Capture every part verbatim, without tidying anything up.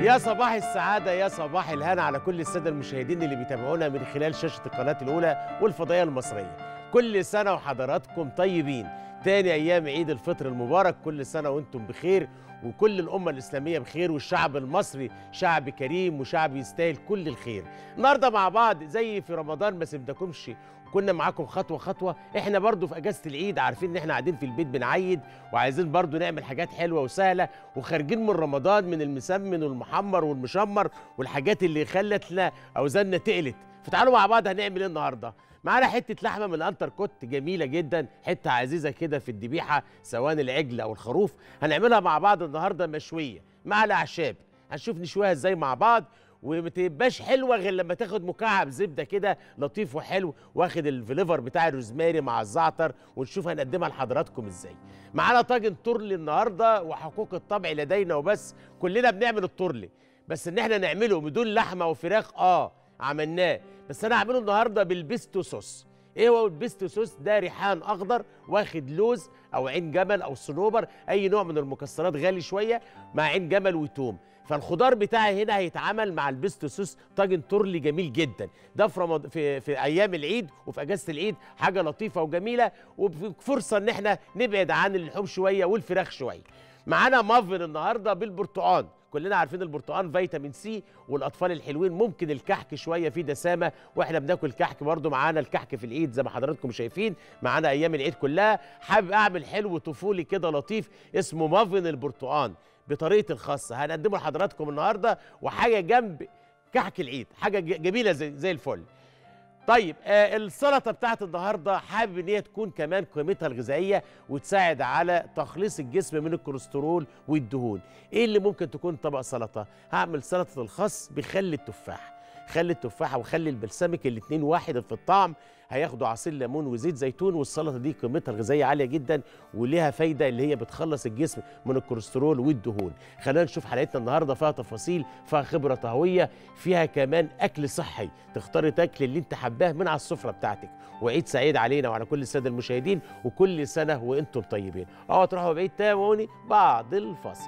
يا صباح السعادة يا صباح الهنا على كل السادة المشاهدين اللي بيتابعونا من خلال شاشة القناة الأولى والفضائية المصرية. كل سنة وحضراتكم طيبين. تاني أيام عيد الفطر المبارك، كل سنة وأنتم بخير وكل الأمة الإسلامية بخير والشعب المصري شعب كريم وشعب يستاهل كل الخير. النهاردة مع بعض زي في رمضان ما سيبناكمش، كنا معاكم خطوة خطوة. احنا برضو في اجازة العيد عارفين ان احنا قاعدين في البيت بنعيد وعايزين برضو نعمل حاجات حلوة وسهلة، وخارجين من رمضان من المسمن والمحمر والمشمر والحاجات اللي خلتنا اوزاننا تقلت. فتعالوا مع بعض هنعمل ايه النهارده؟ معانا حتة لحمة من الانتر كوت جميلة جدا، حتة عزيزة كده في الذبيحة سواء العجل او الخروف. هنعملها مع بعض النهارده مشوية مع الاعشاب. هنشوف نشويها ازاي مع بعض، وما تبقاش حلوه غير لما تاخد مكعب زبده كده لطيف وحلو، واخد الفليفر بتاع الروزماري مع الزعتر، ونشوف هنقدمها لحضراتكم ازاي. معانا طاجن تورلي النهارده، وحقوق الطبع لدينا وبس. كلنا بنعمل التورلي، بس ان احنا نعمله بدون لحمه وفراخ اه عملناه، بس انا هعمله النهارده بالبيستو صوص. ايه هو البيستو صوص ده؟ ريحان اخضر واخد لوز او عين جمل او صنوبر، اي نوع من المكسرات غالي شويه، مع عين جمل وتوم. فالخضار بتاعي هنا هيتعمل مع البيستو صوص طاجن تورلي جميل جدا. ده في رمض... في في ايام العيد وفي اجازه العيد حاجه لطيفه وجميله، وفرصه ان احنا نبعد عن اللحوم شويه والفراخ شويه. معانا مافن النهارده بالبرتقال. كلنا عارفين البرتقال فيتامين سي، والاطفال الحلوين ممكن الكحك شويه فيه دسامه، واحنا بناكل كحك برضو. معانا الكحك في العيد زي ما حضراتكم شايفين، معانا ايام العيد كلها. حابب اعمل حلو طفولي كده لطيف اسمه مافن البرتقال بطريقتي الخاصه، هنقدمه لحضراتكم النهارده، وحاجه جنب كحك العيد، حاجه جميله زي, زي الفل. طيب آه السلطه بتاعت النهارده حابب ان هي تكون كمان قيمتها الغذائيه وتساعد على تخليص الجسم من الكوليسترول والدهون. ايه اللي ممكن تكون طبق سلطه؟ هعمل سلطه الخس بخل التفاح. خل التفاحه وخل البلسمك الاثنين واحد في الطعم، هياخدوا عصير ليمون وزيت زيتون، والسلطه دي قيمتها الغذائيه عاليه جدا وليها فايده اللي هي بتخلص الجسم من الكوليسترول والدهون. خلينا نشوف حلقتنا النهارده فيها تفاصيل، فيها خبره طهويه، فيها كمان اكل صحي، تختاري تاكل اللي انت حباه من على السفره بتاعتك. وعيد سعيد علينا وعلى كل الساده المشاهدين، وكل سنه وانتم طيبين. اوعوا تروحوا بعيد، تابعوني بعد الفاصل.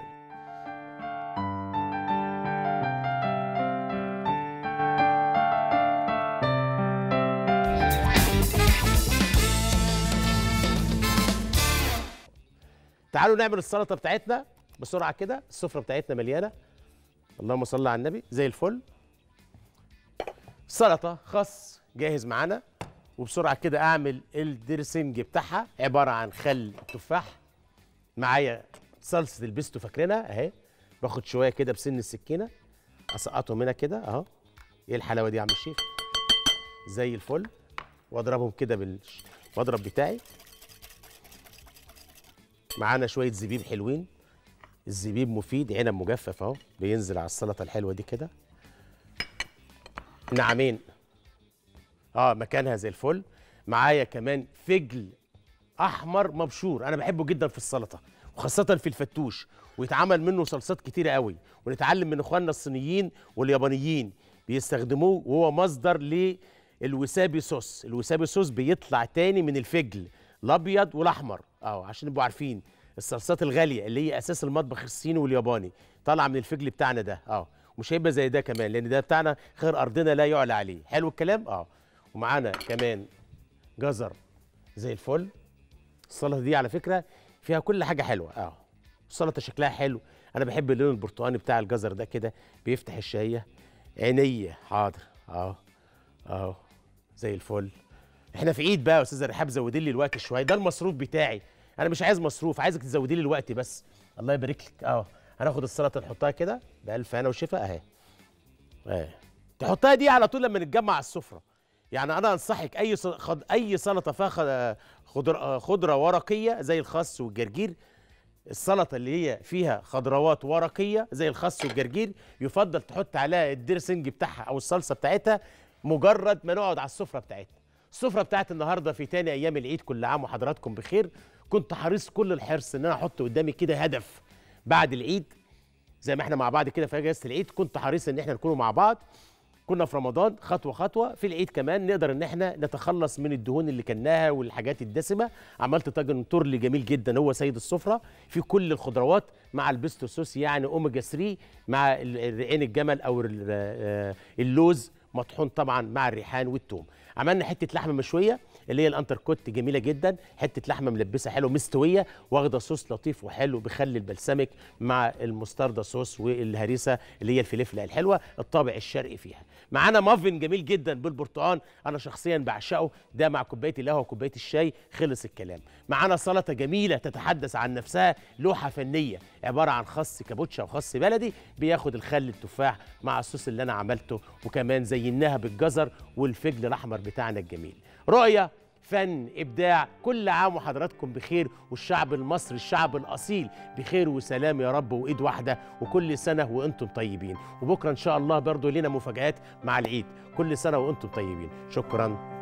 تعالوا نعمل السلطه بتاعتنا بسرعه كده. السفره بتاعتنا مليانه، اللهم صل على النبي، زي الفل. سلطه خس جاهز معانا، وبسرعه كده اعمل الدريسنج بتاعها. عباره عن خل التفاح، معايا صلصه البيستو فاكرينها اهي، باخد شويه كده بسن السكينه اسقطهم هنا كده اهو. ايه الحلاوه دي يا عم الشيف؟ زي الفل. واضربهم كده بالمضرب بتاعي. معانا شويه زبيب حلوين، الزبيب مفيد، عنب مجفف اهو بينزل على السلطه الحلوه دي كده. نعمين اه مكانها زي الفل. معايا كمان فجل احمر مبشور، انا بحبه جدا في السلطه وخاصه في الفتوش، ويتعمل منه صلصات كتيره قوي، ونتعلم من اخواننا الصينيين واليابانيين بيستخدموه، وهو مصدر للوسابي صوص. الوسابي صوص بيطلع تاني من الفجل الابيض والاحمر اهو، عشان نبقوا عارفين الصلصات الغاليه اللي هي اساس المطبخ الصيني والياباني طالعه من الفجل بتاعنا ده اه. ومش هيبقى زي ده كمان، لان ده بتاعنا خير ارضنا لا يعلى عليه. حلو الكلام اه. ومعانا كمان جزر زي الفل. السلطه دي على فكره فيها كل حاجه حلوه اه. السلطه شكلها حلو، انا بحب اللون البرتقاني بتاع الجزر ده كده، بيفتح الشهيه. عينيه حاضر اه اه زي الفل. احنا في عيد بقى يا استاذه رحاب، زودي لي الوقت شويه، ده المصروف بتاعي. انا مش عايز مصروف، عايزك تزودي لي الوقت بس. الله يبارك لك اه. هناخد السلطه نحطها كده بألف هنا وشفا اهي اهي. تحطها دي على طول لما نتجمع على السفره. يعني انا انصحك اي خض... اي سلطه فيها خضر... خضره ورقيه زي الخس والجرجير، السلطه اللي هي فيها خضروات ورقيه زي الخس والجرجير، يفضل تحط عليها الدرسنج بتاعها او الصلصه بتاعتها مجرد ما نقعد على السفره بتاعتنا. السفره بتاعت النهارده في تاني ايام العيد، كل عام وحضراتكم بخير. كنت حريص كل الحرص ان انا احط قدامي كده هدف بعد العيد، زي ما احنا مع بعض كده في اجازه العيد، كنت حريص ان احنا نكونوا مع بعض كنا في رمضان خطوه خطوه، في العيد كمان نقدر ان احنا نتخلص من الدهون اللي كلناها والحاجات الدسمه. عملت طاجن تورلي جميل جدا هو سيد السفره، في كل الخضروات مع البيستو صوص يعني اوميجا ثلاثة، مع عين الجمل او اللوز مطحون طبعا مع الريحان والثوم. عملنا حته لحمه مشويه اللي هي الانتركوت جميله جدا، حته لحمه ملبسه حلوه مستويه واخده صوص لطيف وحلو بخلي البلسمك مع المستردة صوص والهريسه اللي هي الفلفله الحلوه الطابع الشرقي فيها. معانا مافن جميل جدا بالبرتقال، انا شخصيا بعشقه، ده مع كوبايه القهوه وكوبايه الشاي خلص الكلام. معانا سلطه جميله تتحدث عن نفسها، لوحه فنيه عباره عن خس كابوتشا وخس بلدي بياخد الخل التفاح مع الصوص اللي انا عملته، وكمان زيناها بالجزر والفجل الاحمر بتاعنا الجميل. رؤيه، فن، ابداع، كل عام وحضراتكم بخير، والشعب المصري الشعب الاصيل بخير وسلام يا رب وايد واحده، وكل سنه وانتم طيبين. وبكره ان شاء الله برضو لنا مفاجآت مع العيد، كل سنه وانتم طيبين. شكرا.